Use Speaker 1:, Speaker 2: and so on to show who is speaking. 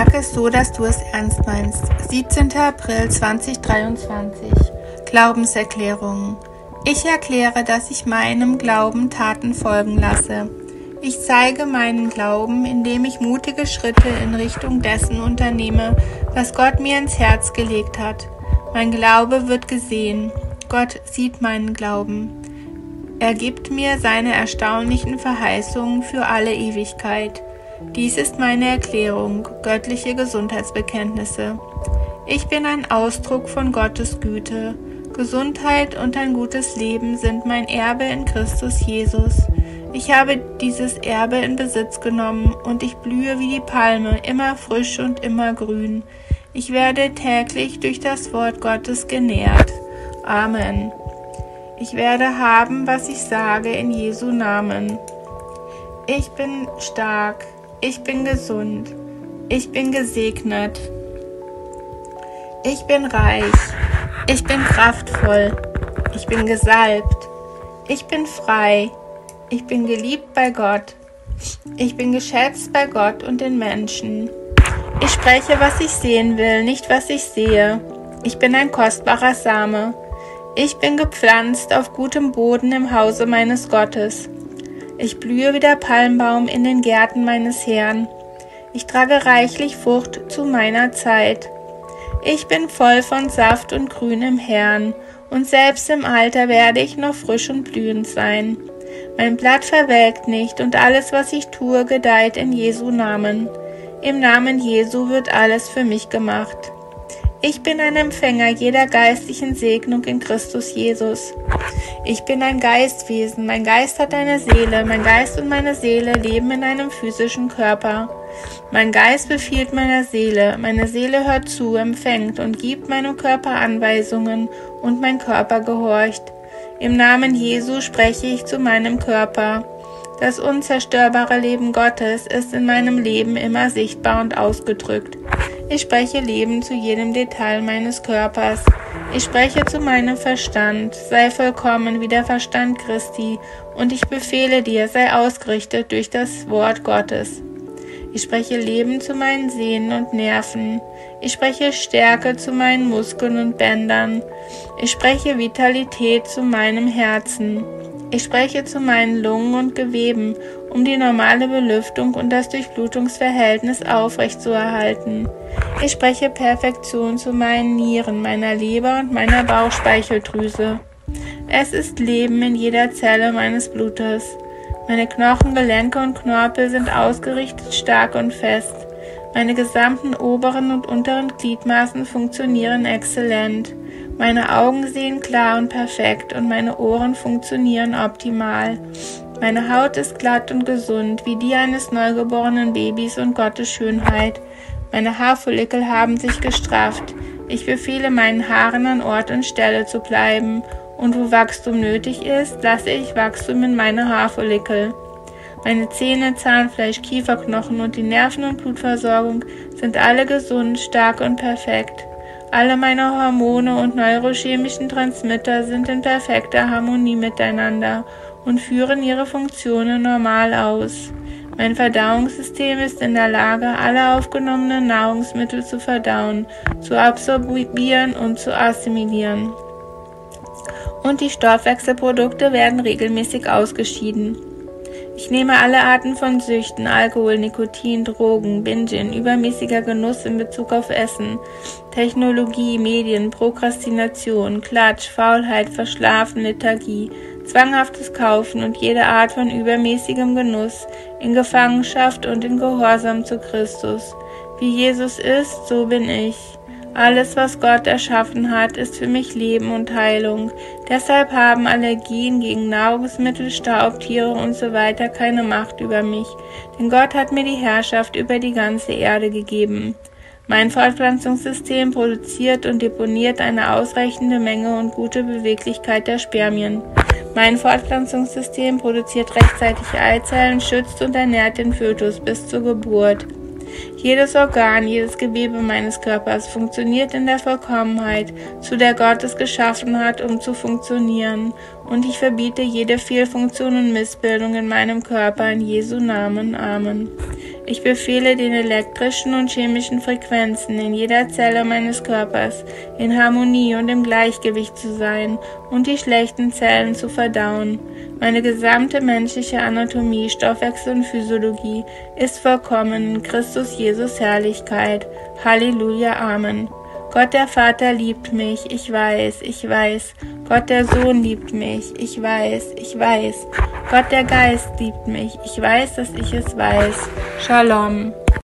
Speaker 1: Sag es so, dass du es ernst meinst. 17. April 2023. Glaubenserklärung. Ich erkläre, dass ich meinem Glauben Taten folgen lasse. Ich zeige meinen Glauben, indem ich mutige Schritte in Richtung dessen unternehme, was Gott mir ins Herz gelegt hat. Mein Glaube wird gesehen. Gott sieht meinen Glauben. Er gibt mir seine erstaunlichen Verheißungen für alle Ewigkeit. Dies ist meine Erklärung, göttliche Gesundheitsbekenntnisse. Ich bin ein Ausdruck von Gottes Güte. Gesundheit und ein gutes Leben sind mein Erbe in Christus Jesus. Ich habe dieses Erbe in Besitz genommen und ich blühe wie die Palme, immer frisch und immer grün. Ich werde täglich durch das Wort Gottes genährt. Amen. Ich werde haben, was ich sage, in Jesu Namen. Ich bin stark. Ich bin gesund. Ich bin gesegnet. Ich bin reich. Ich bin kraftvoll. Ich bin gesalbt. Ich bin frei. Ich bin geliebt bei Gott. Ich bin geschätzt bei Gott und den Menschen. Ich spreche, was ich sehen will, nicht was ich sehe. Ich bin ein kostbarer Same. Ich bin gepflanzt auf gutem Boden im Hause meines Gottes. Ich blühe wie der Palmbaum in den Gärten meines Herrn. Ich trage reichlich Frucht zu meiner Zeit. Ich bin voll von Saft und grün im Herrn, und selbst im Alter werde ich noch frisch und blühend sein. Mein Blatt verwelkt nicht, und alles, was ich tue, gedeiht in Jesu Namen. Im Namen Jesu wird alles für mich gemacht. Ich bin ein Empfänger jeder geistlichen Segnung in Christus Jesus. Ich bin ein Geistwesen, mein Geist hat eine Seele, mein Geist und meine Seele leben in einem physischen Körper. Mein Geist befiehlt meiner Seele, meine Seele hört zu, empfängt und gibt meinem Körper Anweisungen und mein Körper gehorcht. Im Namen Jesu spreche ich zu meinem Körper. Das unzerstörbare Leben Gottes ist in meinem Leben immer sichtbar und ausgedrückt. Ich spreche Leben zu jedem Detail meines Körpers. Ich spreche zu meinem Verstand, sei vollkommen wie der Verstand Christi, und ich befehle dir, sei ausgerichtet durch das Wort Gottes. Ich spreche Leben zu meinen Sehnen und Nerven. Ich spreche Stärke zu meinen Muskeln und Bändern. Ich spreche Vitalität zu meinem Herzen. Ich spreche zu meinen Lungen und Geweben, um die normale Belüftung und das Durchblutungsverhältnis aufrechtzuerhalten. Ich spreche Perfektion zu meinen Nieren, meiner Leber und meiner Bauchspeicheldrüse. Es ist Leben in jeder Zelle meines Blutes. Meine Knochen, Gelenke und Knorpel sind ausgerichtet, stark und fest. Meine gesamten oberen und unteren Gliedmaßen funktionieren exzellent. Meine Augen sehen klar und perfekt und meine Ohren funktionieren optimal. Meine Haut ist glatt und gesund, wie die eines neugeborenen Babys und Gottes Schönheit. Meine Haarfollikel haben sich gestrafft. Ich befehle meinen Haaren an Ort und Stelle zu bleiben. Und wo Wachstum nötig ist, lasse ich Wachstum in meine Haarfollikel. Meine Zähne, Zahnfleisch, Kieferknochen und die Nerven- und Blutversorgung sind alle gesund, stark und perfekt. Alle meine Hormone und neurochemischen Transmitter sind in perfekter Harmonie miteinander und führen ihre Funktionen normal aus. Mein Verdauungssystem ist in der Lage, alle aufgenommenen Nahrungsmittel zu verdauen, zu absorbieren und zu assimilieren. Und die Stoffwechselprodukte werden regelmäßig ausgeschieden. Ich nehme alle Arten von Süchten, Alkohol, Nikotin, Drogen, Bingen, übermäßiger Genuss in Bezug auf Essen, Technologie, Medien, Prokrastination, Klatsch, Faulheit, Verschlafen, Lethargie, zwanghaftes Kaufen und jede Art von übermäßigem Genuss in Gefangenschaft und in Gehorsam zu Christus. Wie Jesus ist, so bin ich. Alles, was Gott erschaffen hat, ist für mich Leben und Heilung. Deshalb haben Allergien gegen Nahrungsmittel, Staubtiere usw. keine Macht über mich, denn Gott hat mir die Herrschaft über die ganze Erde gegeben. Mein Fortpflanzungssystem produziert und deponiert eine ausreichende Menge und gute Beweglichkeit der Spermien. Mein Fortpflanzungssystem produziert rechtzeitig Eizellen, schützt und ernährt den Fötus bis zur Geburt. Jedes Organ, jedes Gewebe meines Körpers funktioniert in der Vollkommenheit, zu der Gott es geschaffen hat, um zu funktionieren. Und ich verbiete jede Fehlfunktion und Missbildung in meinem Körper in Jesu Namen. Amen. Ich befehle den elektrischen und chemischen Frequenzen in jeder Zelle meines Körpers in Harmonie und im Gleichgewicht zu sein und die schlechten Zellen zu verdauen. Meine gesamte menschliche Anatomie, Stoffwechsel und Physiologie ist vollkommen in Christus Jesus Herrlichkeit. Halleluja, Amen. Gott der Vater liebt mich, ich weiß, ich weiß. Gott der Sohn liebt mich, ich weiß, ich weiß. Gott der Geist liebt mich, ich weiß, dass ich es weiß. Shalom.